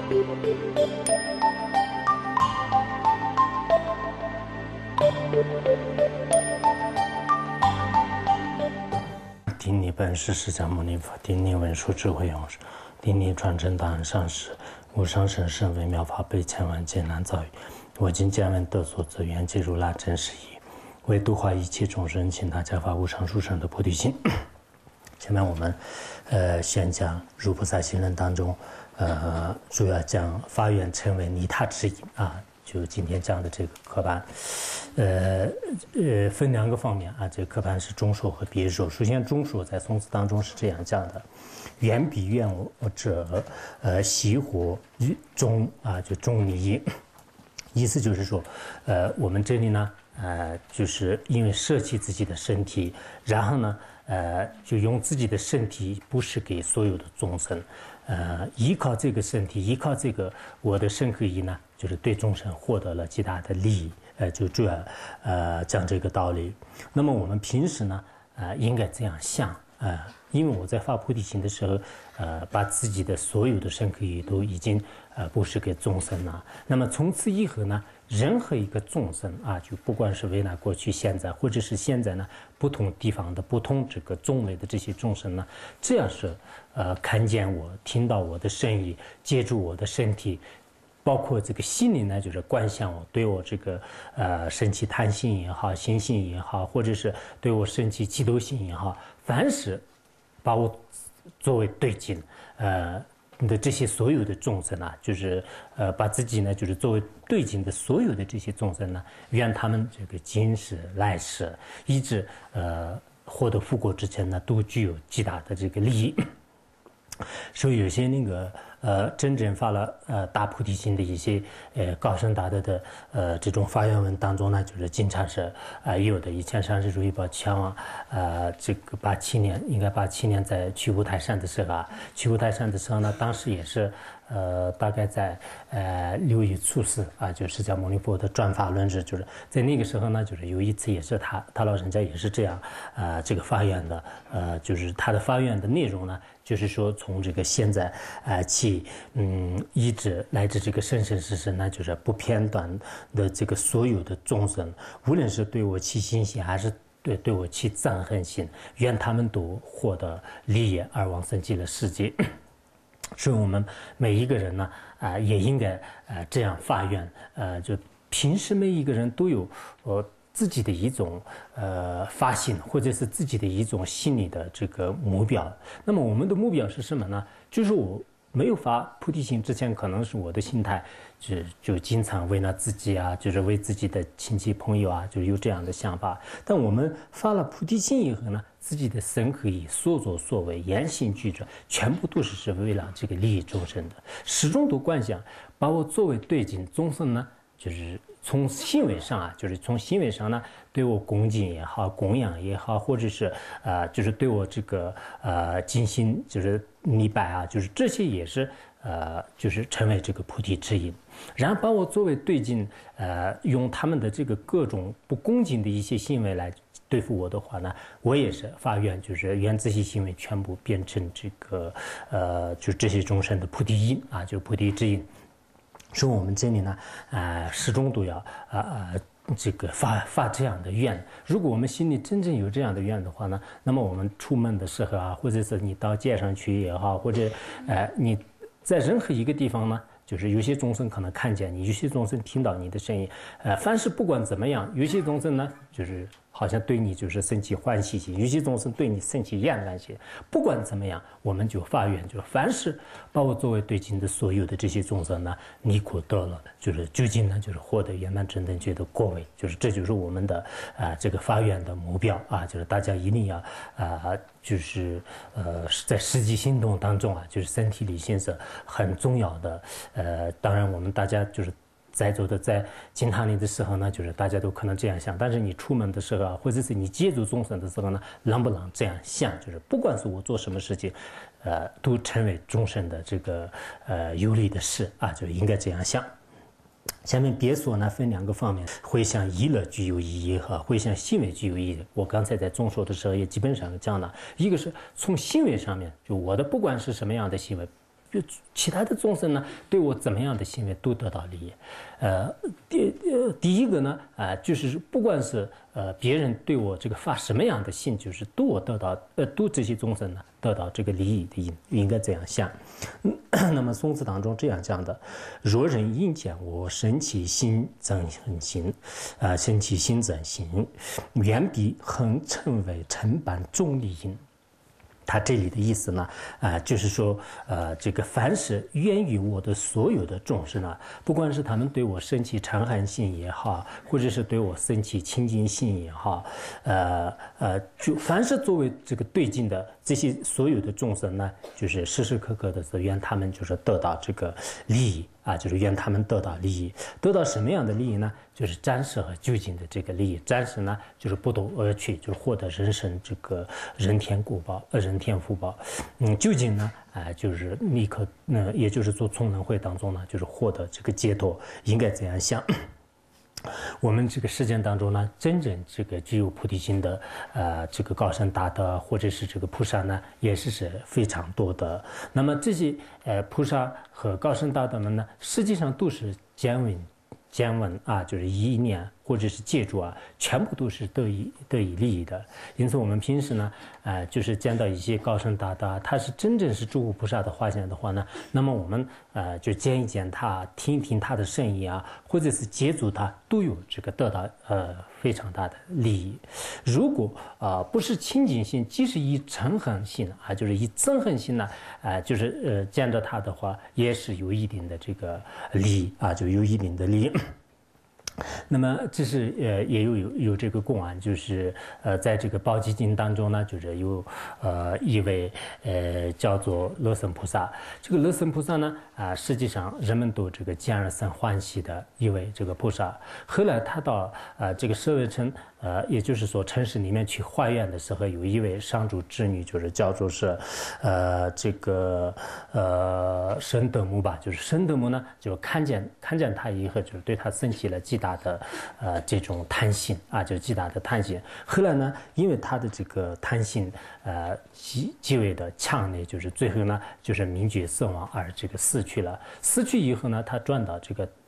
顶礼本师释迦牟尼佛，顶礼文殊智慧勇士，顶礼传真大恩上师，无上甚深微妙法，被千万劫难遭遇。我今见闻得所知，愿解如来真实义，为度化一切众生，请大家发无上殊胜的菩提心。下面我们先讲如菩萨行论当中，主要讲发愿成为利他之因啊。就今天讲的这个课本，分两个方面啊。这个课本是中说和别说。首先，中说在宋词当中是这样讲的：愿彼愿我者，习活中啊，就中利益。意思就是说，我们这里呢，就是因为舍弃自己的身体，然后呢，就用自己的身体布施给所有的众生，依靠这个身体，依靠这个我的身和意呢，就是对众生获得了极大的利益，就主要讲这个道理。那么我们平时呢，应该这样想，因为我在发菩提心的时候，把自己的所有的身和意都已经布施给众生了。那么从此以后呢，任何一个众生啊，就不管是未来、过去、现在，或者是现在呢，不同地方的不同这个种类的这些众生呢，只要是看见我、听到我的声音、接触我的身体，包括这个心灵呢，就是观想我，对我这个升起贪心也好、心性也好，或者是对我升起嫉妒心也好，凡是把我作为对境，的这些所有的众生啊，就是把自己呢，就是作为对境的所有的这些众生呢，愿他们这个今世来世，一直获得富国之前呢，都具有极大的这个利益。所以有些那个真正发了大菩提心的一些高僧大德的这种发愿文当中呢，就是经常是有的。以前上师如意宝强啊，这个87年在去五台山的时候啊，去五台山的时候呢，当时也是大概在6月初4啊，就释迦牟尼佛的转法轮日，就是在那个时候呢，就是有一次也是他老人家也是这样这个发愿的，就是他的发愿的内容呢，就是说从这个现在起一直乃至这个生生世世呢，就是不偏短的这个所有的众生，无论是对我起欣喜还是对我起憎恨心，愿他们都获得利益而往生极乐世界。所以我们每一个人呢，也应该这样发愿，就平时每一个人都有自己的一种发心，或者是自己的一种心理的这个目标。那么我们的目标是什么呢？就是我没有发菩提心之前，可能是我的心态就经常为了自己啊，就是为自己的亲戚朋友啊，就有这样的想法。但我们发了菩提心以后呢，自己的身和意、所作所为、言行举止，全部都是为了这个利益众生的，始终都观想把我作为对境众生呢，就是从行为上啊，就是从行为上呢，对我恭敬也好，供养也好，或者是就是对我这个精心就是礼拜啊，就是这些也是就是成为这个菩提之因。然后把我作为对境，用他们的这个各种不恭敬的一些行为来对付我的话呢，我也是发愿，就是愿这些行为全部变成这个就这些众生的菩提因啊，就菩提之因。所以我们这里呢，始终都要这个发这样的愿。如果我们心里真正有这样的愿的话呢，那么我们出门的时候啊，或者是你到街上去也好，或者你在任何一个地方呢，就是有些众生可能看见你，有些众生听到你的声音，凡是不管怎么样，有些众生呢，就是好像对你就是生起欢喜心，有些众生对你生起厌烦心。不管怎么样，我们就发愿，就凡是把我作为对境的所有的这些众生呢，你可得了，就是究竟呢，就是获得圆满正等觉的果位，就是这就是我们的这个发愿的目标啊，就是大家一定要就是在实际行动当中啊，就是身体力行是很重要的。当然我们大家就是在座的在经堂里的时候呢，就是大家都可能这样想，但是你出门的时候啊，或者是你接触众生的时候呢，能不能这样想？就是不管是我做什么事情，都成为众生的这个有利的事啊，就应该这样想。下面别说呢分两个方面，会向意乐具有意义和会向行为具有意义。我刚才在中说的时候也基本上讲了，一个是从行为上面，就我的不管是什么样的行为， 其他的众生呢，对我怎么样的行为都得到利益。第一个呢，就是不管是别人对我这个发什么样的心，就是都这些众生呢得到这个利益的应该这样想。那么宋词当中这样讲的：若人应见我，生其心增行，生其心增行，远比恒成为成般众利因。他这里的意思呢，就是说，这个凡是源于我的所有的众生呢，不管是他们对我生起嗔恨心也好，或者是对我生起清净心也好，就凡是作为这个对境的这些所有的众生呢，就是时时刻刻的是愿他们就是得到这个利益。就是愿他们得到利益，得到什么样的利益呢？就是暂时和究竟的这个利益。暂时呢，就是不夺而去，就是获得人生这个人天福报。究竟呢，就是立刻，也就是做聪能会当中呢，就是获得这个解脱，应该这样想。我们这个世间当中呢，真正这个具有菩提心的，这个高僧大德或者是这个菩萨呢，也是非常多的。那么这些菩萨和高僧大德们呢，实际上都是见闻就是意念或者是借助全部都是得以利益的。因此，我们平时呢，就是见到一些高僧大德，他是真正是诸佛菩萨的化身的话呢，那么我们就见一见他，听一听他的声音或者是接触他，都有这个得到非常大的利益。如果不是清净心，即使以嗔恨心就是以憎恨心呢，就是见到他的话，也是有一定的这个利益就有一定的利益。那么这是也有这个公案，就是在这个《宝积经》当中呢，就是有一位叫做乐僧菩萨。这个乐僧菩萨呢实际上人们都这个见而生欢喜的一位这个菩萨。后来他到这个舍卫城也就是说城市里面去化缘的时候，有一位上主之女，就是叫做是这个神德母吧，就是神德母呢就看见他以后，就是对他生起了极大的这种贪心就是极大的贪心。后来呢，因为他的这个贪心极为的强烈，就是最后呢就是名绝身亡而这个死去了。死去以后呢，他转到这个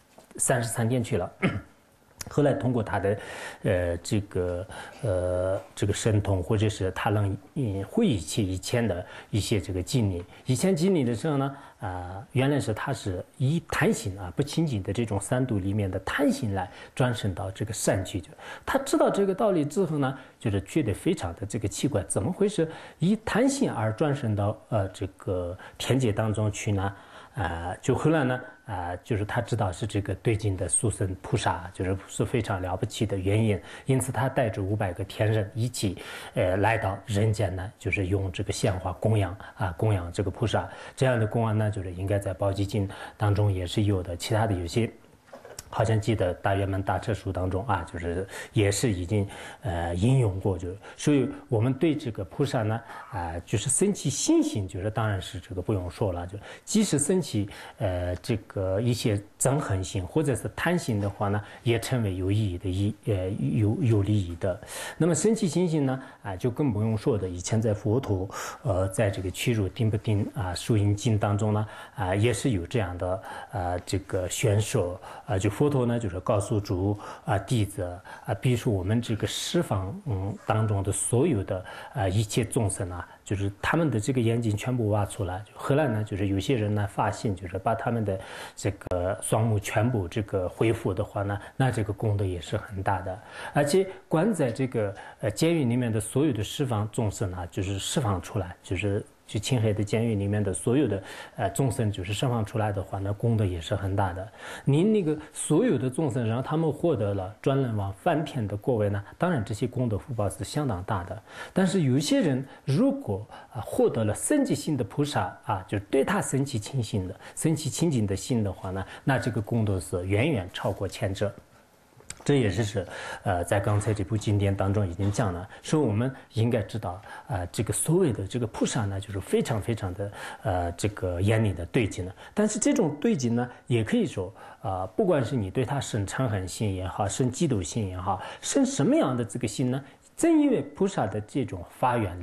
33天去了。后来通过他的这个神通，或者是他能回忆起以前的一些这个经历。以前经历的时候呢，原来是他是以贪心不清净的这种三毒里面的贪心来转生到这个善去。他知道这个道理之后呢，就是觉得非常的这个奇怪，怎么回事？以贪心而转生到这个天界当中去呢？就后来呢，就是他知道是这个对境的殊胜菩萨，是非常了不起的原因，因此他带着500个天人一起，来到人间呢，就是用这个鲜花供养这个菩萨。这样的供养呢，就是应该在《宝积经》当中也是有的，其他的有些。好像记得《大圆满大彻书》当中就是也是已经引用过，所以我们对这个菩萨呢就是生起信心，就是当然是这个不用说了，就即使生起这个一些憎恨心或者是贪心的话呢，也成为有意义的有利益的。那么生起信心呢就更不用说的，以前在佛陀在这个屈辱定不定疏因经当中呢也是有这样的这个宣说就佛陀呢，就是告诉诸弟子比如说我们这个十方当中的所有的一切众生就是他们的这个眼睛全部挖出来。后来呢，就是有些人呢发现，就是把他们的这个双目全部这个恢复的话呢，那这个功德也是很大的。而且关在这个监狱里面的所有的十方众生就是释放出来，去青海的监狱里面的所有的众生，就是释放出来的话，那功德也是很大的。您那个所有的众生，让他们获得了专轮王梵天的果位呢，当然这些功德福报是相当大的。但是有些人如果获得了生起心的菩萨就是对他生起清净的心的话呢，那这个功德是远远超过前者。这也是在刚才这部经典当中已经讲了，说我们应该知道这个所谓的这个菩萨呢，就是非常非常的这个严厉的对境呢。但是这种对境呢，也可以说不管是你对他生嗔恨心也好，生嫉妒心也好，生什么样的这个心呢？正因为菩萨的这种发愿力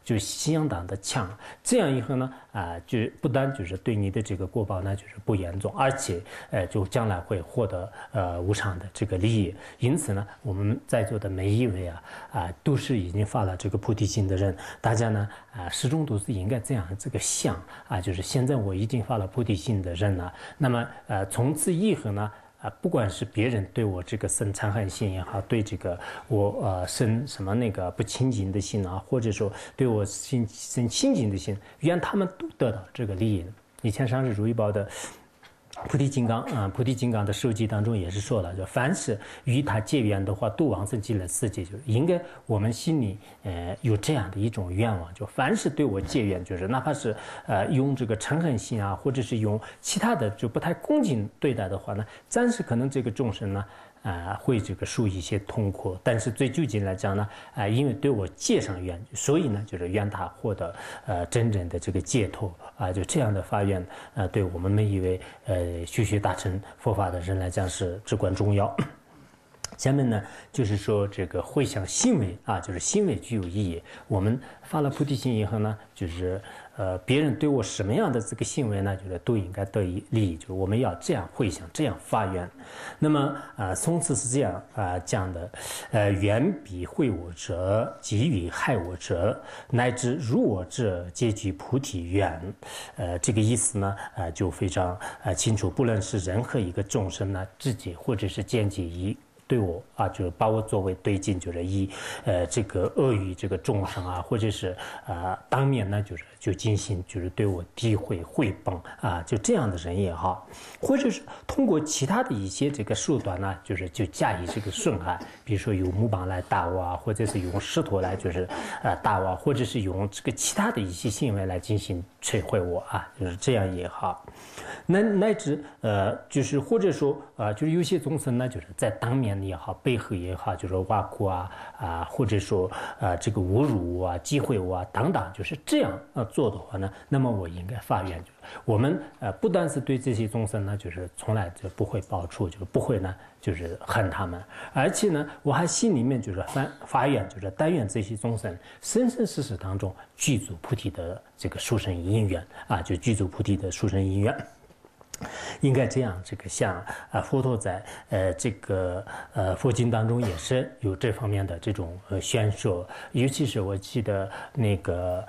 就相当的强。这样以后呢，就不单就是对你的这个果报呢就是不严重，而且就将来会获得无上的这个利益。因此呢，我们在座的每一位都是已经发了这个菩提心的人，大家呢始终都是应该这样这个想就是现在我已经发了菩提心的人了，那么从此以后呢。不管是别人对我这个生嗔恨心也好，对这个我生什么那个不清净的心或者说对我生清净的心，愿他们都得到这个利益。以前上师如意宝的菩提金刚的授记当中也是说了，就凡是与他结缘的话，度往生极乐世界，就是应该我们心里有这样的一种愿望，就凡是对我结缘，就是哪怕是用这个嗔恨心或者是用其他的就不太恭敬对待的话呢，暂时可能这个众生呢。会这个受一些痛苦，但是最究竟来讲呢，因为对我结上缘，所以呢，就是愿他获得真正的这个解脱就这样的发愿，对我们每一位学习大乘佛法的人来讲是至关重要。下面呢，就是说这个回向行为就是行为具有意义。我们发了菩提心以后呢，就是别人对我什么样的这个行为呢，就是都应该得以利益，就是我们要这样回向，这样发愿。那么宋词是这样讲的，缘彼毁我者，给予害我者，乃至辱我者，皆具菩提愿。这个意思呢，就非常清楚。不论是任何一个众生呢，直接或者是间接对我就是把我作为对境，就是以这个恶语这个众生或者是当面呢就进行就是对我诋毁诽谤就这样的人也好，或者是通过其他的一些这个手段呢，就加以这个损害，比如说用木棒来打我或者是用石头来就是打我，或者是用这个其他的一些行为来进行摧毁我就是这样也好。乃至就是或者说就是有些众生呢，就是在当面也好，背后也好，就是挖苦或者说这个侮辱我诋毁我等等，就是这样做的话呢，那么我应该发愿，我们不单是对这些众生呢，就是从来就不会报仇，就是不会呢就是恨他们，而且呢，我还心里面就是发愿，就是但愿这些众生生生世世当中具足菩提的这个殊胜因缘就具足菩提的殊胜因缘。应该这样，这个像佛陀在这个佛经当中也是有这方面的这种宣说，尤其是我记得那个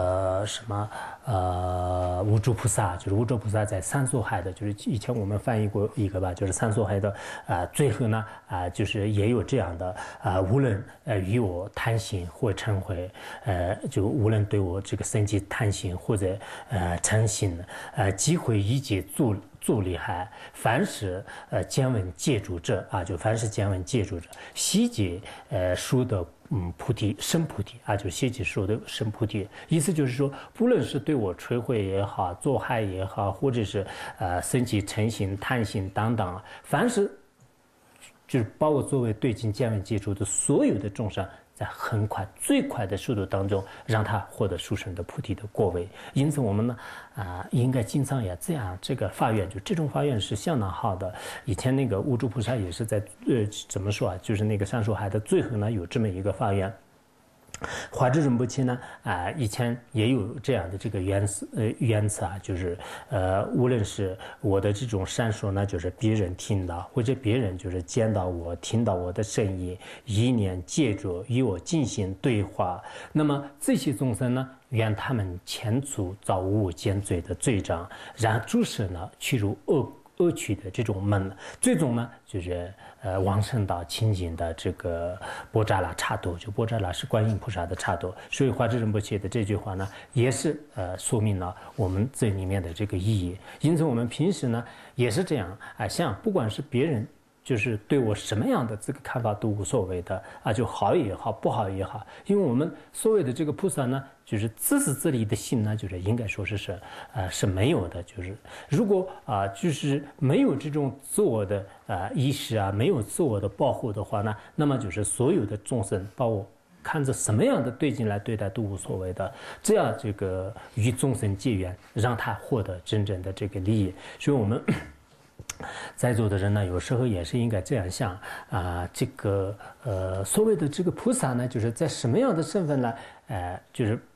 无著菩萨，就是无著菩萨在三所海的，就是以前我们翻译过一个吧，就是三所海的最后呢就是也有这样的无论与我贪心或嗔恚，就无论对我这个生起贪心或者嗔心即会一切助利害，凡是见闻戒主者就凡是见闻戒主者，悉皆殊得菩提生菩提就悉皆殊得生菩提。意思就是说，不论是对我摧毁也好，作害也好，或者是生起嗔心、贪心等等，凡是就是把我作为对境见闻戒主的所有的众生，在很快最快的速度当中，让他获得殊胜的菩提的果位。因此我们呢应该经常也这样，这个发愿，就这种发愿是相当好的。以前那个无著菩萨也是在怎么说就是那个上述海的最后呢有这么一个发愿。华智仁波切呢以前也有这样的这个言辞就是无论是我的这种善说呢，就是别人听到，或者别人就是见到我听到我的声音，意念借着与我进行对话，那么这些众生呢，愿他们前除造无间罪的罪障，然诸使呢去入恶趣的这种门，最终呢就是往生到清净的这个波扎拉刹多，就波扎拉是观音菩萨的刹多。所以华智仁波切的这句话呢，也是说明了我们这里面的这个意义。因此我们平时呢也是这样像不管是别人就是对我什么样的这个看法都无所谓的就好也好，不好也好，因为我们所谓的这个菩萨呢，就是自私自利的心呢，就是应该说是没有的。就是如果就是没有这种自我的意识没有自我的保护的话呢，那么就是所有的众生把我看着什么样的对境来对待都无所谓的，这样这个与众生结缘，让他获得真正的这个利益。所以我们在座的人呢，有时候也是应该这样想这个所谓的这个菩萨呢，就是在什么样的身份呢？就是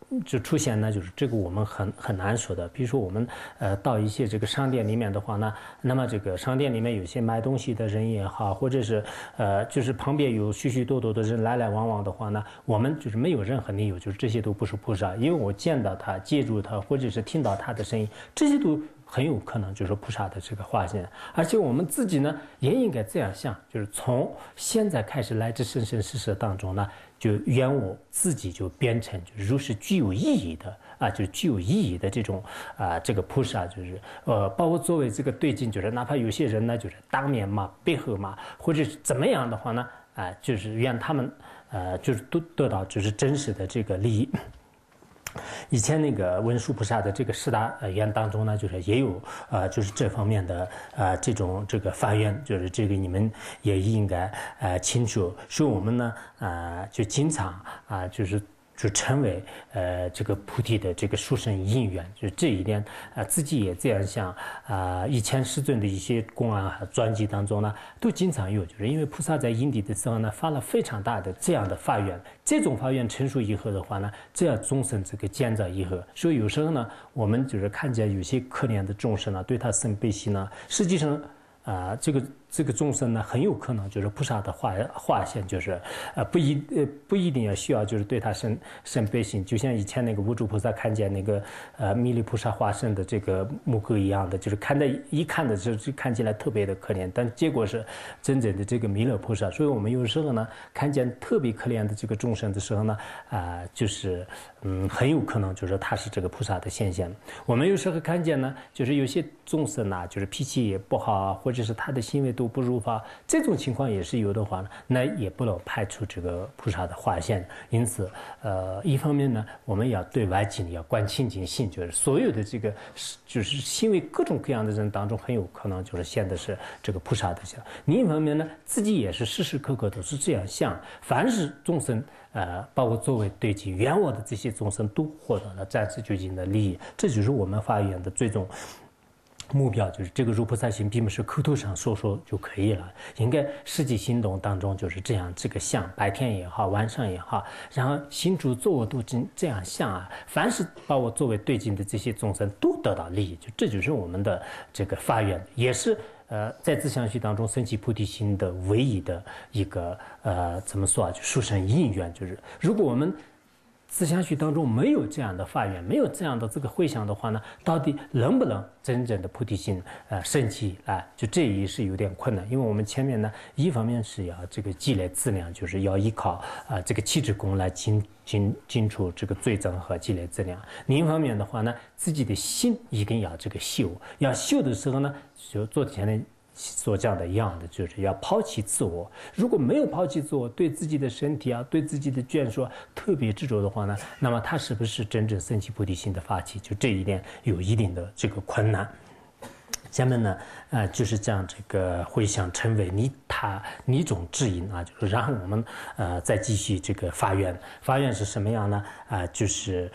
就出现呢，就是这个我们很难说的。比如说我们到一些这个商店里面的话呢，那么这个商店里面有些卖东西的人也好，或者是就是旁边有许许多多的人来来往往的话呢，我们就是没有任何理由，就是这些都不是菩萨，因为我见到他、接触他，或者是听到他的声音，这些都很有可能就是菩萨的这个化现。而且我们自己呢也应该这样想，就是从现在开始来这生生世世当中呢，就愿我自己就变成就是如是具有意义的啊，就是具有意义的这种这个菩萨，就是包括作为这个对境，就是哪怕有些人呢就是当面骂、背后骂，或者是怎么样的话呢，就是愿他们就是都得到就是真实的这个利益。以前那个文殊菩萨的这个十大愿当中呢，就是也有就是这方面的这个发愿，就是这个你们也应该清楚。所以我们呢就经常就成为这个菩提的这个殊胜因缘，就这一点自己也这样想以前师尊的一些公案和传记当中呢，都经常有，就是因为菩萨在因地的时候呢，发了非常大的这样的发愿，这种发愿成熟以后的话呢，这样众生这个建造以后，所以有时候呢，我们就是看见有些可怜的众生呢，对他生悲心呢，实际上这个众生呢，很有可能就是菩萨的化现，就是不一定要需要就是对他生悲心，就像以前那个无著菩萨看见那个弥勒菩萨化身的这个木狗一样的，就是一看的时候就看起来特别的可怜，但结果是真正的这个弥勒菩萨。所以我们有时候呢，看见特别可怜的这个众生的时候呢，就是很有可能就是他是这个菩萨的现象。我们有时候看见呢，就是有些众生呢，就是脾气也不好啊，或者是他的行为都不如法，这种情况也是有的话呢，那也不能排除这个菩萨的化现。因此，一方面呢，我们要对外境要观清净心，就是所有的这个就是行为各种各样的人当中，很有可能就是现的是这个菩萨的像。另一方面呢，自己也是时时刻刻都是这样想，凡是众生。包括作为对境愿我的这些众生都获得了暂时究竟的利益，这就是我们发愿的最终目标，就是这个如菩萨行，并不是口头上说就可以了，应该实际行动当中就是这样，这个想，白天也好，晚上也好，然后心主作我都这样想啊，凡是把我作为对境的这些众生都得到利益，这就是我们的这个发愿，也是在自相续当中升起菩提心的唯一的一个怎么说啊，就殊胜因缘，就是如果我们自相续当中没有这样的发愿，没有这样的这个回向的话呢，到底能不能真正的菩提心升起就这也是有点困难，因为我们前面呢，一方面是要这个积累资粮，就是要依靠这个气质功来清除这个罪障和积累资粮；另一方面的话呢，自己的心一定要这个修，要修的时候呢，就做前面所讲的一样的，就是要抛弃自我。如果没有抛弃自我，对自己的身体对自己的眷属特别执着的话呢，那么他是不是真正升起菩提心的发起，就这一点有一定的这个困难。下面呢，就是将这个回向成为你种指引就是然后我们再继续这个发愿。发愿是什么样呢？就是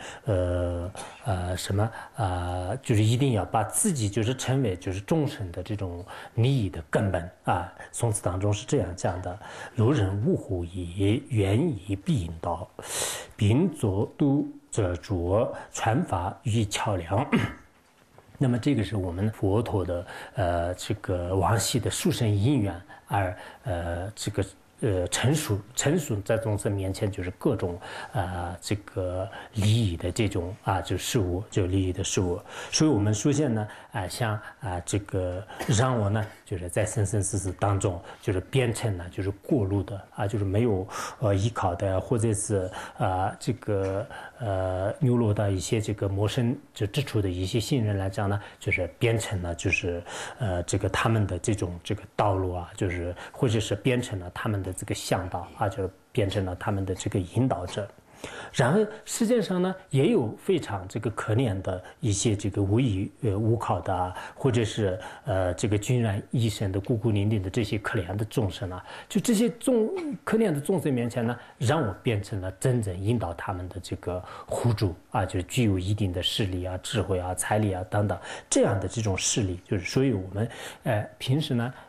就是一定要把自己就是成为就是众生的这种利益的根本宋词当中是这样讲的：如人无乎也，愿以必引导，并作度者着，传法于桥梁。那么这个是我们佛陀的这个往昔的殊胜因缘，而这个成熟在众生面前就是各种这个利益的这种就事物，就利益的事物。所以我们出现呢像这个让我呢就是在生生世世当中就是变成了就是过路的就是没有依靠的，或者是这个流落到一些这个陌生之处的一些信人来讲呢，就是变成了就是这个他们的这种这个道路就是或者是变成了他们的这个向导就变成了他们的这个引导者。然而世界上呢，也有非常这个可怜的一些这个无依无靠的或者是这个军然一生的孤孤零零的这些可怜的众生就这些可怜的众生面前呢，让我变成了真正引导他们的这个护主就是具有一定的势力智慧财力等等这样的这种势力。就是所以我们平时呢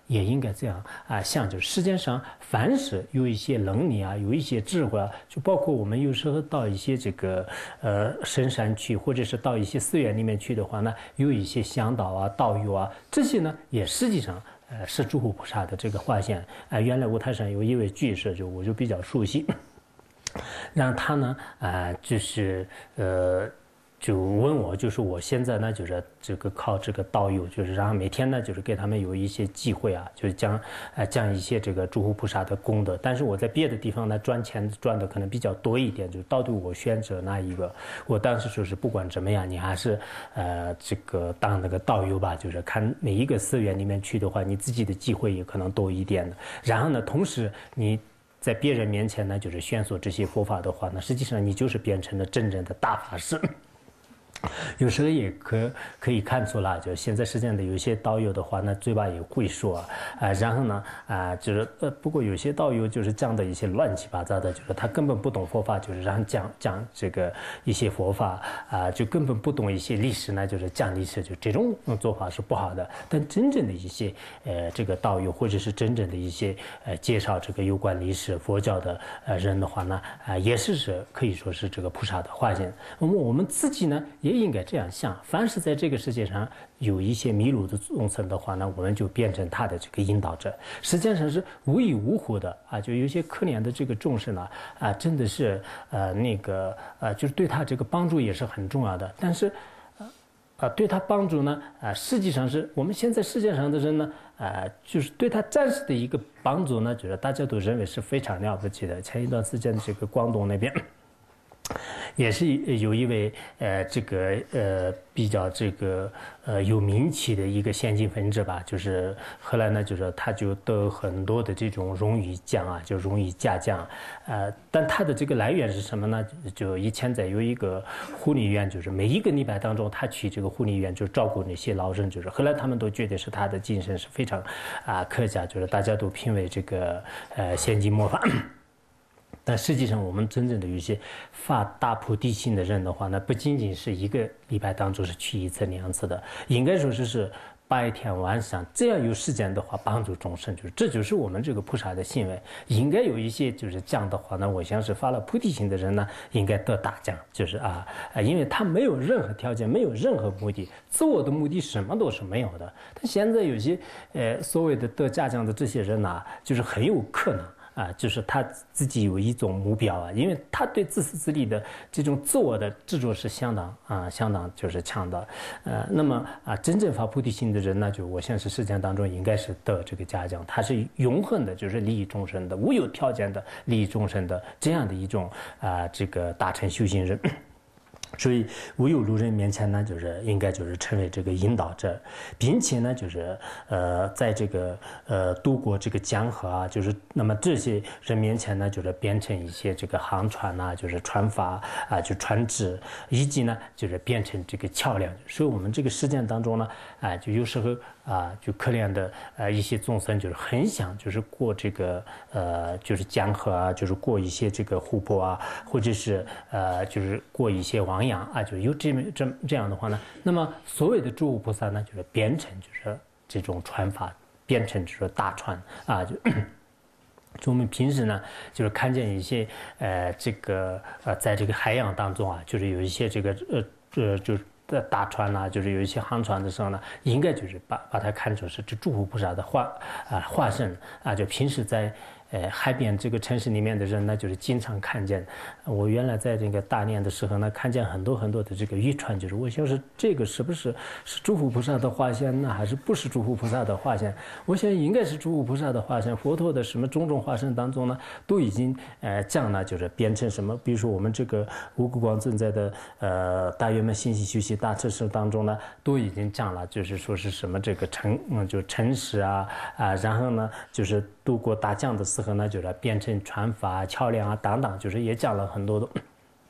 也应该这样想，就是世界上凡是有一些能力有一些智慧就包括我们有时候到一些这个深山去，或者是到一些寺院里面去的话呢，有一些向导道友这些呢也实际上是诸佛菩萨的这个化现原来五台山有一位居士，我就比较熟悉，让他呢就是就问我，就是我现在呢，就是这个靠这个道友，就是然后每天呢，就是给他们有一些机会就是讲一些这个诸佛菩萨的功德。但是我在别的地方呢，赚钱赚的可能比较多一点，就是到底我选择哪一个？我当时说是不管怎么样，你还是这个当那个道友吧，就是看每一个寺院里面去的话，你自己的机会也可能多一点的。然后呢，同时你在别人面前呢，就是宣说这些佛法的话呢，实际上你就是变成了真正的大法师。有时候也可以看出来，就现在实际上的有些道友的话呢，嘴巴也会说然后呢就是不过有些道友就是讲的一些乱七八糟的，就是他根本不懂佛法，就是让讲这个一些佛法就根本不懂一些历史呢，就是讲历史，就这种做法是不好的。但真正的一些这个道友，或者是真正的一些介绍这个有关历史佛教的人的话呢也是可以说是这个菩萨的化身。我们自己呢也应该这样想，凡是在这个世界上有一些迷路的众生的话呢，我们就变成他的这个引导者，实际上是无依无护的就有些可怜的这个众生呢真的是就是对他这个帮助也是很重要的。但是对他帮助呢实际上是我们现在世界上的人呢就是对他暂时的一个帮助呢，就是大家都认为是非常了不起的。前一段时间这个广东那边也是有一位这个比较这个有名气的一个先进分子吧，就是后来呢，就是他就得很多的这种荣誉奖就荣誉嘉奖但他的这个来源是什么呢？就以前在有一个护理院，就是每一个礼拜当中，他去这个护理院就照顾那些老人，就是后来他们都觉得是他的精神是非常可嘉，就是大家都评为这个先进末法。但实际上，我们真正的有些发大菩提心的人的话呢，不仅仅是一个礼拜当中是去一次两次的，应该说是白天晚上这样有时间的话帮助众生，就是这就是我们这个菩萨的行为。应该有一些就是这样的话呢，我想是发了菩提心的人呢，应该得大奖，就是因为他没有任何条件，没有任何目的，自我的目的什么都是没有的。但现在有些所谓的得嘉奖的这些人就是很有可能。就是他自己有一种目标因为他对自私自利的这种自我的执着是相当就是强的，那么真正发菩提心的人呢，就我现实实践当中应该是得这个嘉奖，他是永恒的，就是利益众生的，无有条件的利益众生的这样的一种这个大乘修行人。所以无有路人面前呢，就是应该就是成为这个引导者，并且呢，就是在这个渡过这个江河就是那么这些人面前呢，就是变成一些这个航船就是船筏就船只，以及呢就是变成这个桥梁。所以我们这个实践当中呢，就有时候就可怜的一些众生就是很想就是过这个就是江河就是过一些这个湖泊或者是就是过一些亡羊就有这样的话呢，那么所谓的诸佛菩萨呢，就是变成就是这种船筏，变成就是大船就我们平时呢，就是看见一些这个在这个海洋当中就是有一些这个就是大船就是有一些航船的时候呢，应该就是把它看作是这诸佛菩萨的化身就平时在海边这个城市里面的人呢，就是经常看见。我原来在这个大连的时候呢，看见很多很多的这个渔船，就是我想是这个是不是诸佛菩萨的化身呢，还是不是诸佛菩萨的化身？我想应该是诸佛菩萨的化身。佛陀的什么种种化身当中呢，都已经讲了，就是变成什么？比如说我们这个五谷光正在的大圆满信息修习大彻师当中呢，都已经讲了，就是说是什么这个就诚实然后呢就是渡过大江的时候呢，就是变成船筏桥梁等等，就是也讲了很多的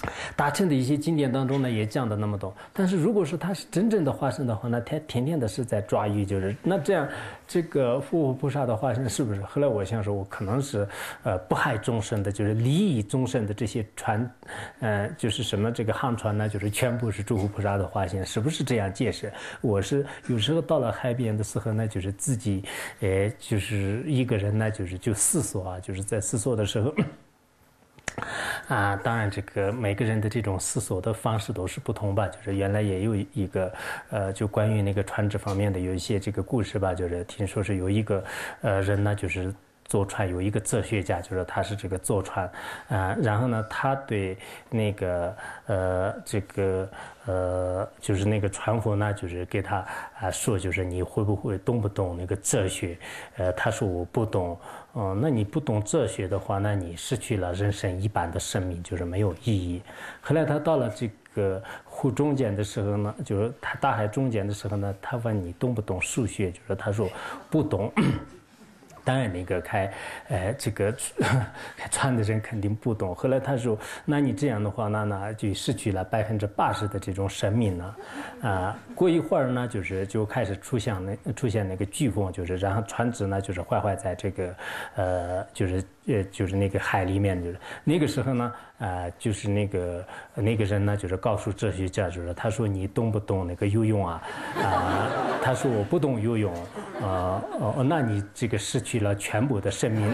大乘的一些经典当中呢，也讲的那么多。但是如果说他是真正的化身的话，那他天天的是在抓鱼，就是那这样，这个复活菩萨的化身是不是？后来我想说，我可能是不害众生的，就是利益众生的这些船，就是什么这个航船呢，就是全部是诸佛菩萨的化身，是不是这样解释？我是有时候到了海边的时候呢，就是自己，就是一个人呢，就思索啊，就是在思索的时候。当然，这个每个人的这种思索的方式都是不同吧。就是原来也有一个，就关于那个船只方面的有一些这个故事吧。就是听说是有一个，人呢，就是坐船，有一个哲学家，就是他是这个坐船，然后呢，他对那个，就是那个船夫呢，就是给他说，就是你会不会懂不懂那个哲学？他说我不懂。那你不懂哲学的话，那你失去了人生一半的生命，就是没有意义。后来他到了这个湖中间的时候呢，就是他大海中间的时候呢，他问你懂不懂数学，就是他说不懂。当然，那个开船的人肯定不懂。后来他说：“那你这样的话，那就失去了80%的这种生命了。”过一会儿呢，就开始出现那个飓风，就是然后船只呢就是坏在这个就是那个海里面，就是那个时候呢，就是那个人呢，就是告诉哲学家，就是他说你懂不懂那个游泳啊？他说我不懂游泳，那你这个失去了全部的生命。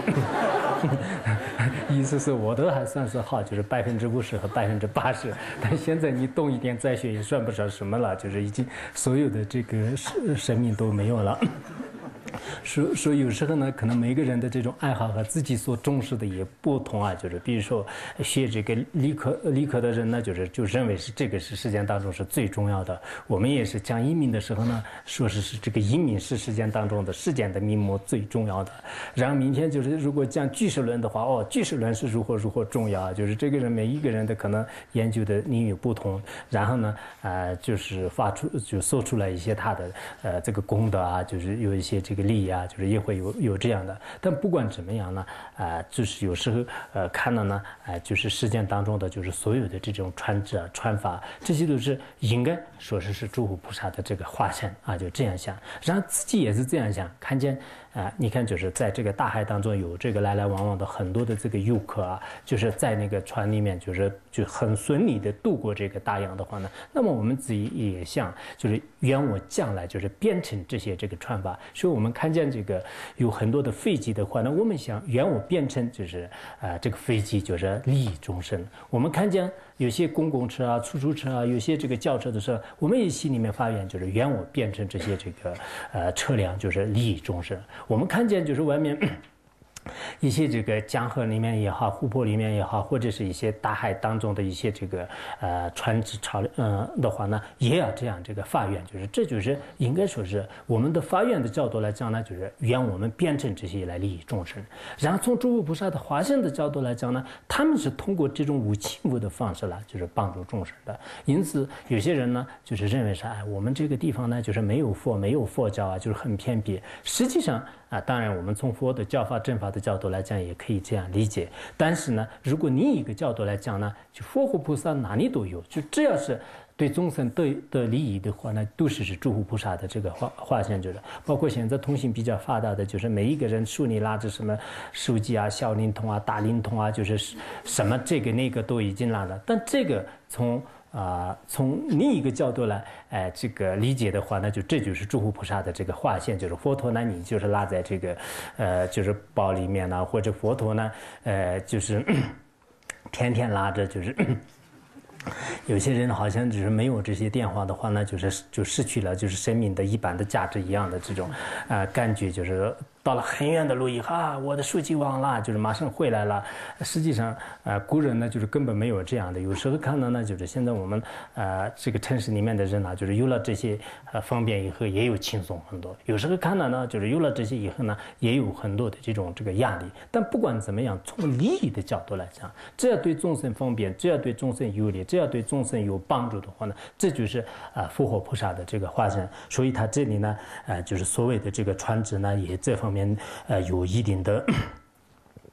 意思是我都还算是好，就是50%和80%，但现在你懂一点哲学也算不上什么了，就是已经所有的这个生命都没有了。所以有时候呢，可能每个人的这种爱好和自己所重视的也不同啊。就是比如说学这个理科的人呢，就认为是这个是世界当中是最重要的。我们也是讲英明的时候呢，说是这个英明是世界当中的事件的面目最重要的。然后明天就是如果讲句式论的话，句式论是如何重要啊？就是这个人每一个人的可能研究的领域不同，然后呢，就是说出来一些他的这个功德啊，就是有一些这个利益啊，就是也会有这样的。但不管怎么样呢，就是有时候看了呢，就是世间当中的就是所有的这种传知啊、传法，这些都是应该说是诸佛菩萨的这个化身啊，就这样想。然后自己也是这样想，看见你看就是在这个大海当中有这个来来往往的很多的这个游客啊，就是在那个船里面就很顺利的度过这个大洋的话呢，那么我们自己也想就是愿我将来就是变成这些这个船法。所以我们看见这个有很多的飞机的话呢，我们想愿我变成就是这个飞机就是利益众生。我们看见有些公共车啊、出租车啊，有些这个轿车的时候，我们也心里面发愿就是愿我变成这些这个车辆就是利益众生。我们看见就是外面一些这个江河里面也好，湖泊里面也好，或者是一些大海当中的一些这个船只的话呢，也要这样这个发愿，就是这就是应该说是我们的发愿的角度来讲呢，就是愿我们变成这些来利益众生。然后从诸佛菩萨的化身的角度来讲呢，他们是通过这种无亲无的方式来就是帮助众生的。因此有些人呢就是认为是我们这个地方呢就是没有佛教啊，就是很偏僻。实际上当然我们从佛的教法正法的角度来讲也可以这样理解。但是呢，如果另一个角度来讲呢，就佛和菩萨哪里都有，就只要是对众生的利益的话呢，都是诸佛菩萨的这个化身，就是包括现在通信比较发达的，就是每一个人手里拿着什么手机啊、小灵通啊、大灵通啊，就是什么这个那个都已经拿了。但这个从另一个角度来这个理解的话呢，这就是诸佛菩萨的这个化现，就是佛陀呢，你就是拉在这个就是包里面呢，或者佛陀呢就是天天拉着，就是有些人好像只是没有这些电话的话呢，就失去了就是生命的一半的价值一样的这种感觉，就是到了很远的路以后我的手机忘了，就是马上回来了。实际上古人呢就是根本没有这样的。有时候看到呢，就是现在我们这个城市里面的人就是有了这些方便以后也有轻松很多。有时候看到呢，就是有了这些以后呢，也有很多的这个压力。但不管怎么样，从利益的角度来讲，只要对众生方便，只要对众生有利，只要对众生有帮助的话呢，这就是佛陀菩萨的这个化身。所以他这里呢就是所谓的这个传旨呢，也这方面有一定的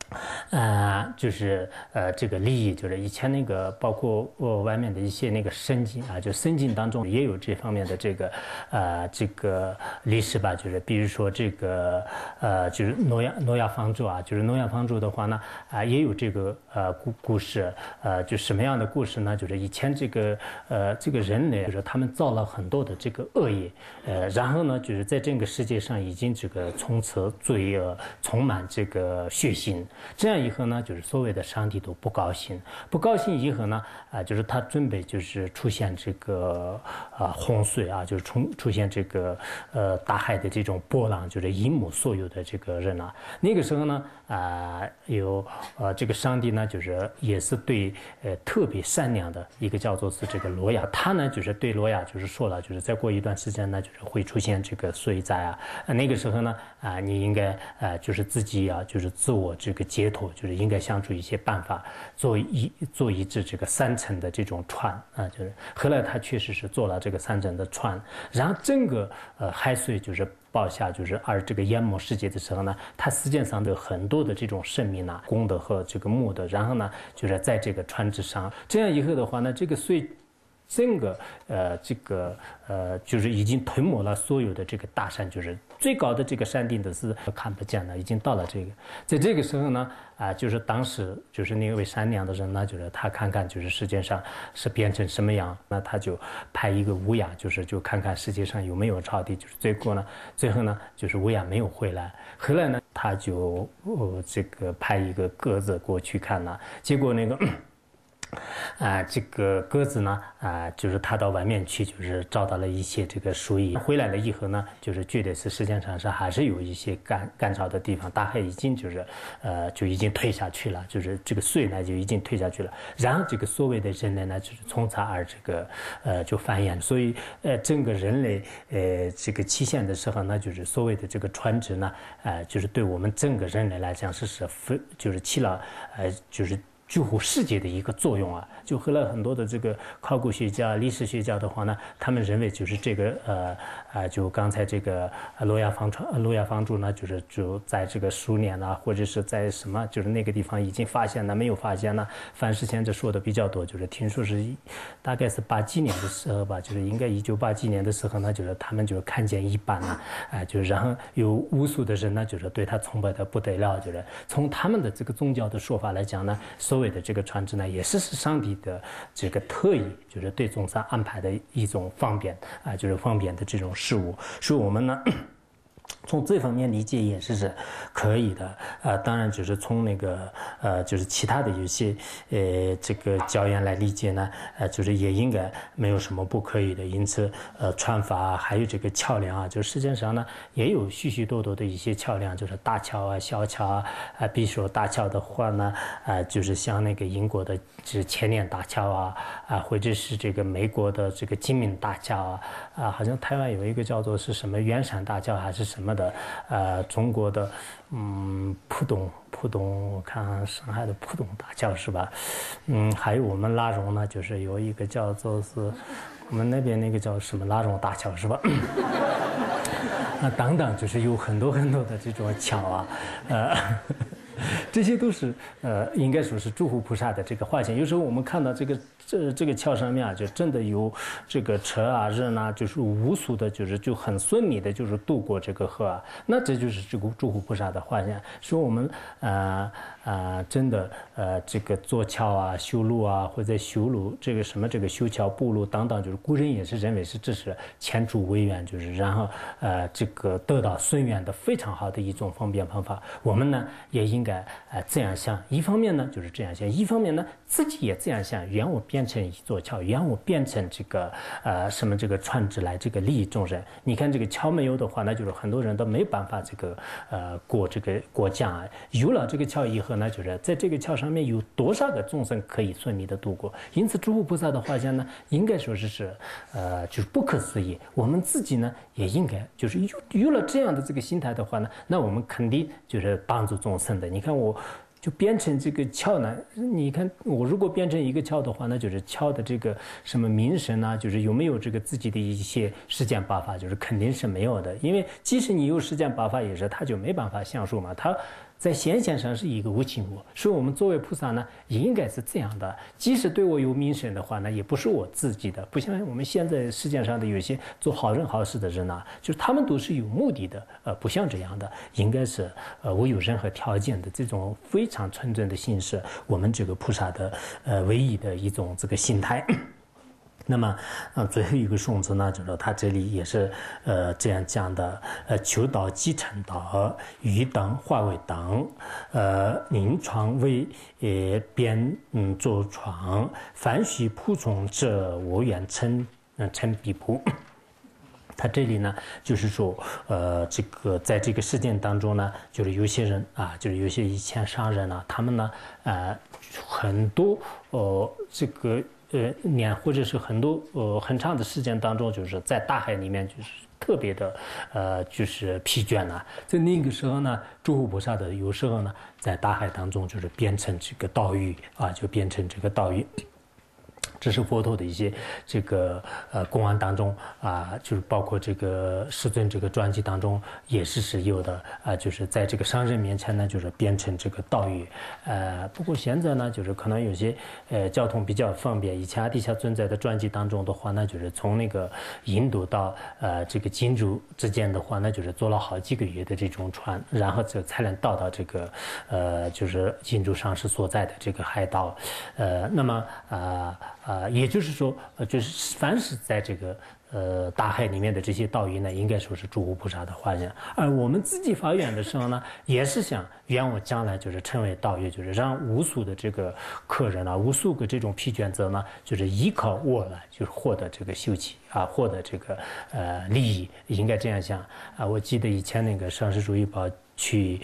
就是这个利益，就是以前那个包括外面的一些那个圣经啊，就圣经当中也有这方面的这个历史吧，就是比如说这个就是诺亚方舟啊，就是诺亚方舟的话呢也有这个故事，就什么样的故事呢？就是以前这个人类就是他们造了很多的这个恶业，然后呢就是在这个世界上已经这个从此罪恶充满这个血腥。这样以后呢，就是所谓的上帝都不高兴，不高兴以后呢，就是他准备就是出现这个洪水啊，就是出现这个大海的这种波浪，就是淹没所有的这个人啊。那个时候呢，有这个上帝呢，就是也是对特别善良的一个叫做是这个挪亚，他呢就是对挪亚就是说了，就是再过一段时间呢，就是会出现这个水灾啊，那个时候呢，你应该就是自己啊，就是自我这个解脱，就是应该想出一些办法做一只这个3层的这种船啊，就是后来他确实是做了这个3层的船，然后整个海水就是爆下，就是而这个淹没世界的时候呢，它世界上的很多的这种生命啊，公的和这个母的，然后呢就是在这个船只上，这样以后的话呢，这个水整个就是已经吞没了所有的这个大山，就是最高的这个山顶都是看不见了，已经到了这个，在这个时候呢，就是当时就是那位善良的人呢，就是他看看就是世界上是变成什么样，那他就派一个乌鸦，就看看世界上有没有上帝，就是最后呢，就是乌鸦没有回来，后来呢，他就这个派一个鸽子过去看了，结果那个。这个鸽子呢，就是它到外面去，就是找到了一些这个树叶，回来了以后呢，就是觉得是世界上是还是有一些干燥的地方，大海已经就是就已经退下去了，就是这个水呢就已经退下去了，然后这个所谓的人类呢，就是从此而这个就繁衍，所以整个人类这个期限的时候呢，就是所谓的这个船只呢，就是对我们整个人类来讲就是起了就是救护世界的一个作用啊，就后来很多的这个考古学家、历史学家的话呢，他们认为就是这个就刚才这个诺亚方舟呢，就在这个数年啊，或者是在什么，就是那个地方已经发现了没有发现呢？范世贤这说的比较多，就是听说是大概是80几年的时候吧，就是应该1980几年的时候呢，就是他们就看见一半呢，就是然后有无数的人呢，就是对他崇拜的不得了，就是从他们的这个宗教的说法来讲呢。所谓的这个船只呢，也是上帝的这个特意，就是对众生安排的一种方便就是方便的这种事物，所以我们呢。从这方面理解也是可以的，当然就是从那个就是其他的有些这个教研来理解呢，就是也应该没有什么不可以的。因此船筏还有这个桥梁啊，就世界上呢也有许许多多的一些桥梁，就是大桥啊、小桥啊，比如说大桥的话呢，就是像那个英国的就是千年大桥啊，或者是这个美国的这个金明大桥好像台湾有一个叫做是什么圆山大桥还是什么的，中国的浦东，我看上海的浦东大桥是吧？还有我们拉荣呢，就是有一个叫做是我们那边那个叫什么拉荣大桥是吧？等等，就是有很多的这种桥啊，这些都是应该说是诸佛菩萨的这个化现。有时候我们看到这个桥上面就真的有这个车啊、人啊，就是无数的，就很顺利的，就是渡过这个河那这就是这个诸佛菩萨的化现。所以我们真的这个做桥啊、修路啊，或者修路这个什么这个修桥补路等等，就是古人也是认为是这是前诸为愿，就是然后这个得到顺愿的非常好的一种方便方法。我们呢也应该这样想，一方面呢就是这样想，一方面呢自己也这样想，愿我变成一座桥，愿我变成这个什么这个船只来这个利益众生。你看这个桥没有的话，那就是很多人都没办法这个过江有了这个桥以后呢，就是在这个桥上面有多少个众生可以顺利的度过。因此诸佛菩萨的化现呢，应该说是就是不可思议。我们自己呢也应该就是有了这样的这个心态的话呢，那我们肯定就是帮助众生的。你看我就变成这个桥呢，你看我如果变成一个桥的话，那就是桥的这个什么名声啊，就是有没有这个自己的一些世间八法，就是肯定是没有的。因为即使你有世间八法，也是他就没办法享受嘛，他在显现上是一个无情我，所以我们作为菩萨呢，也应该是这样的。即使对我有名声的话呢，也不是我自己的，不像我们现在世界上的有一些做好人好事的人啊，就是他们都是有目的的，不像这样的，应该是我有任何条件的这种非常纯正的心是我们这个菩萨的唯一的一种这个心态。那么，最后一个颂词呢，就是他这里也是这样讲的，求道即成道，于等化为等，临床为边作床，凡许仆从者，我愿称彼仆。他这里呢，就是说，这个在这个事件当中呢，就是有些人啊，就是有些以前商人啊，他们呢，很多这个。年或者是很多很长的时间当中，就是在大海里面就是特别的就是疲倦了。在那个时候呢，诸佛菩萨的有时候呢，在大海当中就是变成这个岛屿啊，就变成这个岛屿。这是佛陀的一些这个公案当中啊，就是包括这个世尊这个传记当中也是有的啊，就是在这个商人面前呢，就是变成这个岛屿。不过现在呢，就是可能有些交通比较方便。以前阿底峡尊在的传记当中的话呢，就是从那个印度到这个金珠之间的话呢，就是坐了好几个月的这种船，然后这才能到这个就是金珠上师所在的这个海岛。那么也就是说，就是凡是在这个大海里面的这些岛屿呢，应该说是诸佛菩萨的化身。而我们自己发愿的时候呢，也是想愿我将来就是成为岛屿，就是让无数的这个客人啊，无数个这种疲倦者呢，就是依靠我来，就是获得这个休息啊，获得这个利益，应该这样想啊。我记得以前那个上师主义宝。去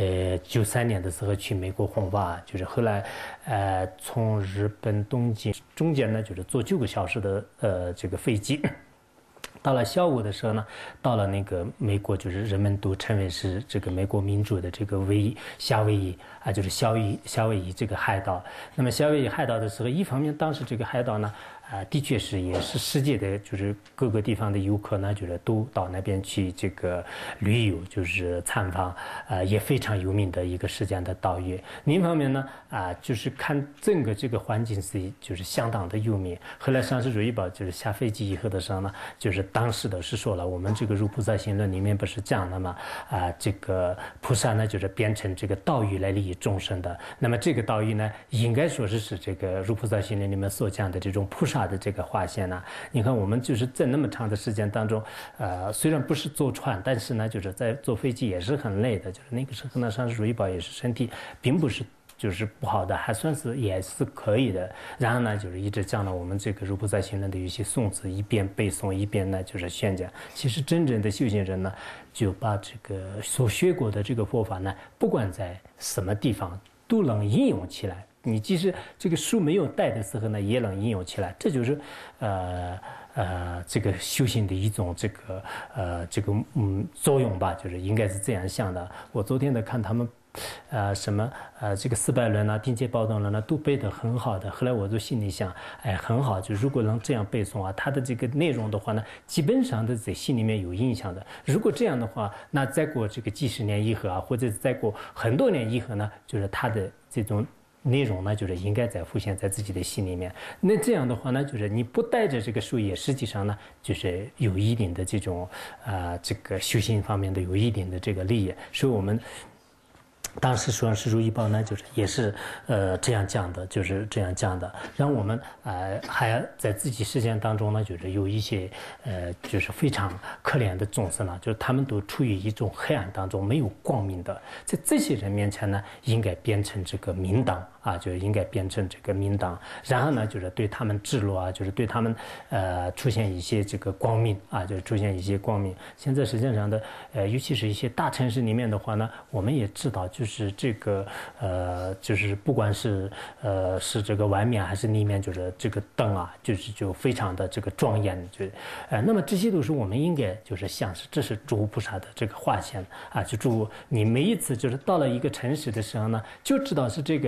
93年的时候去美国弘法，就是后来从日本东京中间呢，就是坐9个小时的这个飞机。到了下午的时候呢，到了那个美国，就是人们都称为是这个美国民主的这个夏威夷啊，就是夏威夷这个海岛。那么夏威夷海岛的时候，一方面当时这个海岛呢，的确是也是世界的就是各个地方的游客呢，就是都到那边去这个旅游，就是参访，也非常有名的一个世界的岛屿。另一方面呢，就是看整个这个环境是就是相当的有名。后来上师主义宝就是下飞机以后的时候呢，就是当时的是说了，我们这个入菩萨行论里面不是讲了吗？这个菩萨呢就是变成这个岛屿来利益众生的。那么这个岛屿呢，应该说是这个入菩萨行论里面所讲的这种菩萨的这个化现呢，你看我们就是在那么长的时间当中，虽然不是坐船，但是呢，就是在坐飞机也是很累的。就是那个时候呢，上师主义宝也是身体并不是就是不好的，还算是也是可以的。然后呢，就是一直讲了我们这个入菩萨行论的一些颂词，一边背诵一边呢就是宣讲。其实真正的修行人呢，就把这个所学过的这个佛法呢，不管在什么地方都能应用起来。你即使这个书没有带的时候呢，也能应用起来。这就是这个修行的一种这个作用吧，就是应该是这样想的。我昨天在看他们。这个400轮啊、定界宝等轮呢，都背得很好的。后来我就心里想，很好，就如果能这样背诵啊，它的这个内容的话呢，基本上都在心里面有印象的。如果这样的话，那再过这个几十年以后啊，或者再过很多年以后呢，就是它的这种内容呢，就是应该在浮现在自己的心里面。那这样的话呢，就是你不带着这个书页，实际上呢，就是有一定的这种这个修行方面的有一定的这个利益。所以我们。当时说施主一报呢，就是也是这样讲的，就是这样讲的，让我们还在自己实践当中呢，就是有一些就是非常可怜的众生呢，就是他们都处于一种黑暗当中，没有光明的，在这些人面前呢，应该变成这个明灯啊，就应该变成这个明灯，然后呢，就是对他们指路啊，就是对他们出现一些这个光明啊，就是出现一些光明。现在实际上的尤其是一些大城市里面的话呢，我们也知道。就是这个就是不管是是这个外面还是里面，就是这个灯啊，就非常的这个庄严，就那么这些都是我们应该就是想是这是诸佛菩萨的这个化现啊，就诸你每一次就是到了一个城市的时候呢，就知道是这个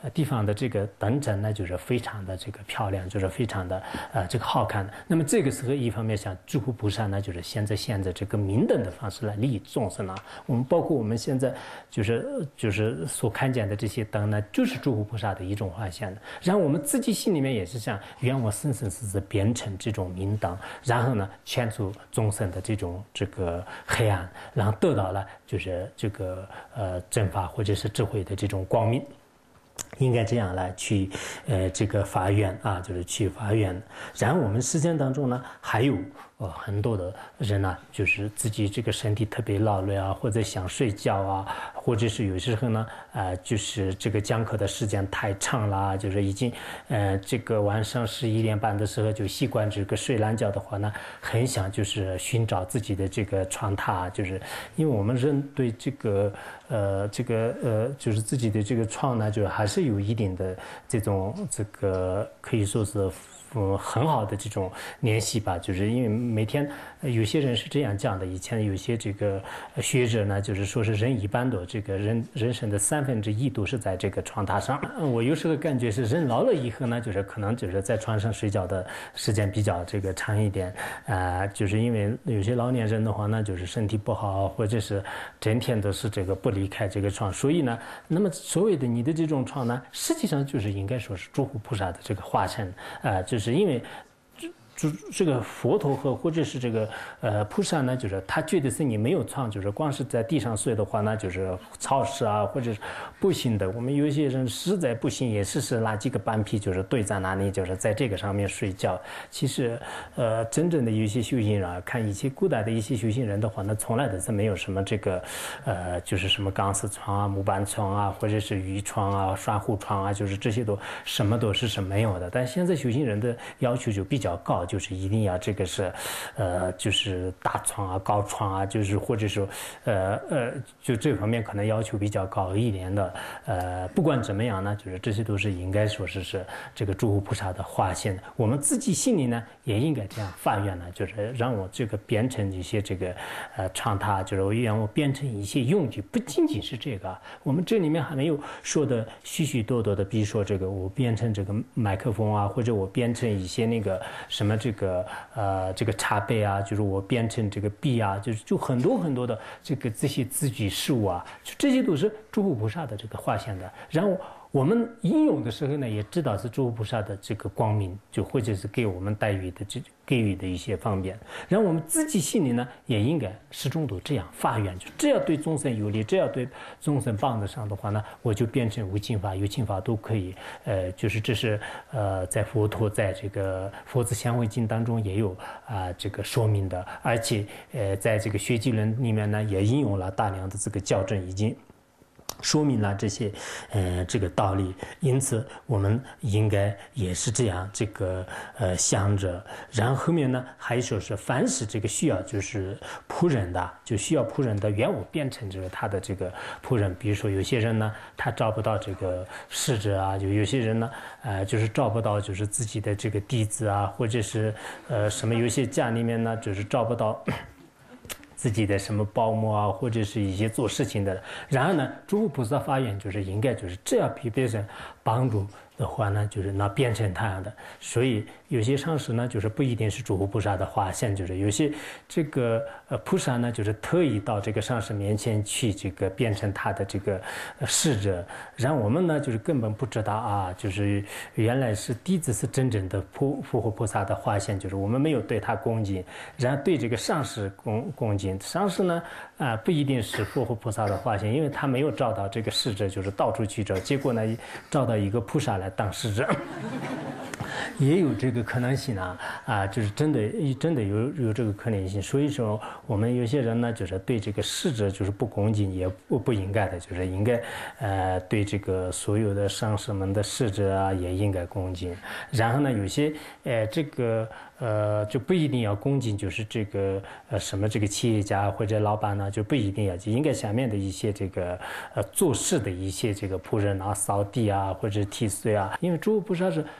地方的这个灯盏呢，就是非常的这个漂亮，就是非常的这个好看的。那么这个时候，一方面想诸佛菩萨呢，就是现在这个明灯的方式来利益众生啊。我们包括我们现在就是所看见的这些灯呢，就是诸佛菩萨的一种画像的。然后我们自己心里面也是想，愿我生生世世变成这种明灯，然后呢，劝阻众生的这个黑暗，然后得到了就是这个正法或者是智慧的这种光明。应该这样来去，这个发愿啊，就是去发愿。然后我们实践当中呢，还有很多的人呢，就是自己这个身体特别劳累啊，或者想睡觉啊，或者是有时候呢，就是这个讲课的时间太长了，就是已经，这个晚上11点半的时候就习惯这个睡懒觉的话呢，很想就是寻找自己的这个床榻，就是因为我们人对这个，就是自己的这个床呢，就还是有一定的这个可以说是。很好的这种联系吧，就是因为每天有些人是这样讲的，以前有些这个学者呢，就是说是人一般的这个人生的1/3都是在这个床榻上。我有时候感觉是人老了以后呢，就是可能就是在床上睡觉的时间比较这个长一点，就是因为有些老年人的话呢，就是身体不好，或者是整天都是这个不离开这个床，所以呢，那么所谓的你的这种床呢，实际上就是应该说是诸佛菩萨的这个化身，就是因为这个佛陀或者是这个菩萨呢，就是他觉得是你没有床，就是光是在地上睡的话呢，就是潮湿啊，或者是不行的。我们有些人实在不行，也是拿几个板皮就是堆在那里，就是在这个上面睡觉。其实真正的有一些修行人啊，看以前古代的一些修行人的话呢，从来都是没有什么这个就是什么钢丝床啊、木板床啊，或者是鱼床啊、珊瑚床啊，就是这些都什么都是没有的。但现在修行人的要求就比较高。就是一定要这个是，就是大床啊、高床啊，就是或者说，就这方面可能要求比较高一点的。不管怎么样呢，就是这些都是应该说是这个诸佛菩萨的化现。我们自己心里呢也应该这样发愿呢，就是让我这个变成一些这个床榻，就是让我变成一些用具，不仅仅是这个。我们这里面还没有说的许许多多的，比如说这个我变成这个麦克风啊，或者我变成一些那个什么。这个茶杯啊，就是我变成这个笔啊，就很多的这些字句事物啊，就这些都是诸佛菩萨的这个化现的。然后我们应用的时候呢，也知道是诸佛菩萨的这个光明，就或者是给我们给予的一些方便。然后我们自己心里呢，也应该始终都这样发愿，就只要对众生有利，只要对众生帮得上的话呢，我就变成无尽法、有尽法都可以。就是这是在佛陀在这个《佛子相会经》当中也有这个说明的，而且在这个学记论里面呢，也引用了大量的这个校正，已经说明了这些这个道理。因此我们应该也是这样这个想着。然后后面呢还说是凡是这个需要就是仆人的，就需要仆人的，愿我变成这个他的这个仆人。比如说有些人呢他找不到这个侍者啊，就有些人呢就是找不到就是自己的这个弟子啊，或者是什么有些家里面呢就是找不到自己的什么保姆啊，或者是一些做事情的。然后呢，诸佛菩萨发愿就是应该就是这样，比别人帮助的话呢，就是那变成他样的。所以有些上师呢，就是不一定是诸佛菩萨的化现，就是有些这个菩萨呢，就是特意到这个上师面前去这个变成他的这个侍者。然后我们呢，就是根本不知道啊，就是原来是弟子是真正的佛菩萨的化现，就是我们没有对他恭敬，然后对这个上师恭敬。上师呢，不一定是佛菩萨的化现，因为他没有找到这个侍者，就是到处去找，结果呢，找到一个菩萨来当侍者。也有这个可能性就是真的有这个可能性。所以说我们有些人呢，就是对这个侍者就是不恭敬，也不应该的，就是应该对这个所有的上师们的侍者啊，也应该恭敬。然后呢，有些这个就不一定要恭敬，就是这个什么这个企业家或者老板呢，就不一定要，就应该下面的一些这个做事的一些这个仆人啊，扫地啊或者剃碎啊，因为诸佛菩萨是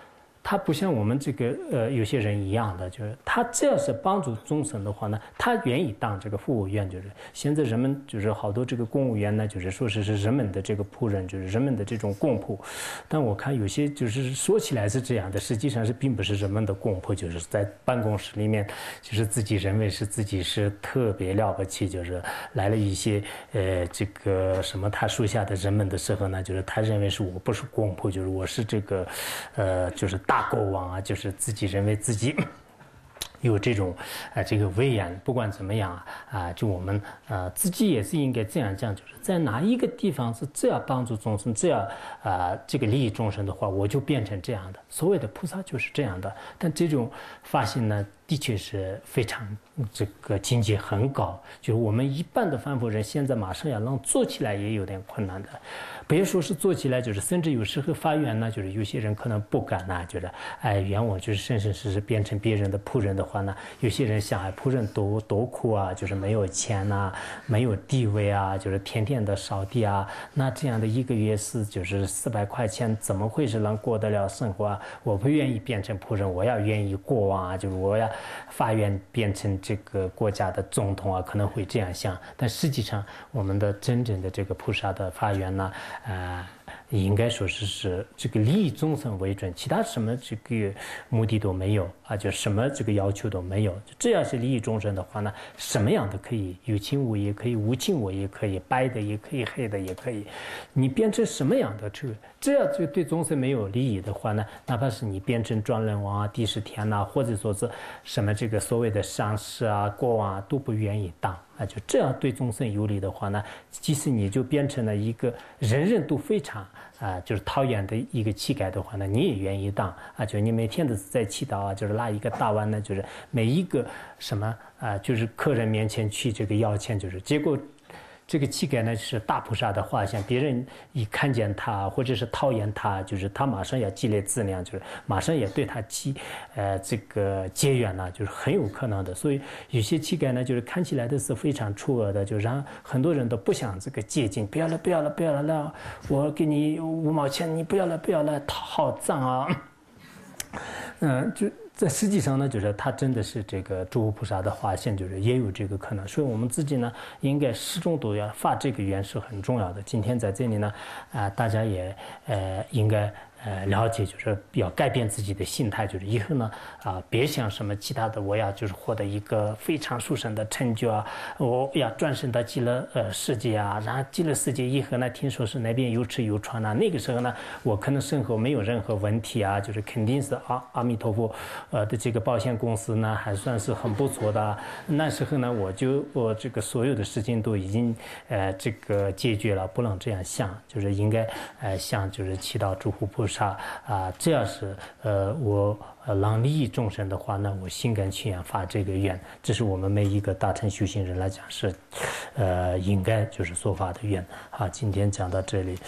他不像我们这个有些人一样的，就是他只要是帮助众生的话呢，他愿意当这个服务员。就是现在人们就是好多这个公务员呢，就是说是人们的这个仆人，就是人们的这种公仆。但我看有些就是说起来是这样的，实际上是并不是人们的公仆，就是在办公室里面，就是自己认为是自己是特别了不起，就是来了一些这个什么他属下的人们的时候呢，就是他认为是我不是公仆，就是我是这个就是大国王啊，就是自己认为自己有这种这个威严。不管怎么样就我们自己也是应该这样讲，就是在哪一个地方是这样帮助众生，这样这个利益众生的话，我就变成这样的。所谓的菩萨就是这样的，但这种发心呢，的确是非常这个境界很高，就是我们一般的凡夫人现在马上要能做起来也有点困难的。别说是做起来，就是甚至有时候发愿呢，就是有些人可能不敢呐，觉得原我就是生生世世变成别人的仆人的话呢，有些人想仆人多苦啊，就是没有钱呐，没有地位啊，就是天天的扫地啊，那这样的一个月就是400块钱，怎么会是能过得了生活啊？我不愿意变成仆人，我要愿意国王啊，就是我要发愿变成这个国家的总统啊，可能会这样想。但实际上，我们的真正的这个菩萨的发愿呢，应该说是这个利益众生为准，其他什么这个目的都没有啊，就什么这个要求都没有。只要是利益众生的话呢，什么样的可以，有情我也可以，无情我也可以，白的也可以，黑的也可以。你变成什么样的只要这对众生没有利益的话呢，哪怕是你变成庄人王啊、帝释天呐，或者说是什么这个所谓的上师啊、国王啊，都不愿意当。就这样对众生有利的话呢，即使你就变成了一个人人都非常就是讨厌的一个乞丐的话呢，你也愿意当就你每天都是在祈祷啊，就是拿一个大碗呢，就是每一个什么就是客人面前去这个要钱，就是结果这个乞丐呢是大菩萨的画像，别人一看见他或者是讨厌他，就是他马上要积累资粮，就是马上也对他这个结缘了，就是很有可能的。所以有些乞丐呢，就是看起来的是非常出恶的，就让很多人都不想这个接近，不要了，我给你5毛钱，你不要了，好脏啊，就。在实际上呢，就是他真的是这个诸菩萨的化现，就是也有这个可能，所以我们自己呢，应该始终都要发这个愿是很重要的。今天在这里呢，大家也应该了解，就是要改变自己的心态，就是以后呢别想什么其他的，我要就是获得一个非常殊胜的成就啊，我要转生到极乐世界啊，然后极乐世界以后呢，听说是那边有吃有穿啊，那个时候呢，我可能生活没有任何问题啊，就是肯定是阿弥陀佛的这个保险公司呢还算是很不错的。那时候呢，我这个所有的事情都已经这个解决了，不能这样想，就是应该想就是祈祷诸佛菩萨这要是我能利益众生的话呢，我心甘情愿发这个愿，这是我们每一个大乘修行人来讲是应该就是所发的愿。好，今天讲到这里。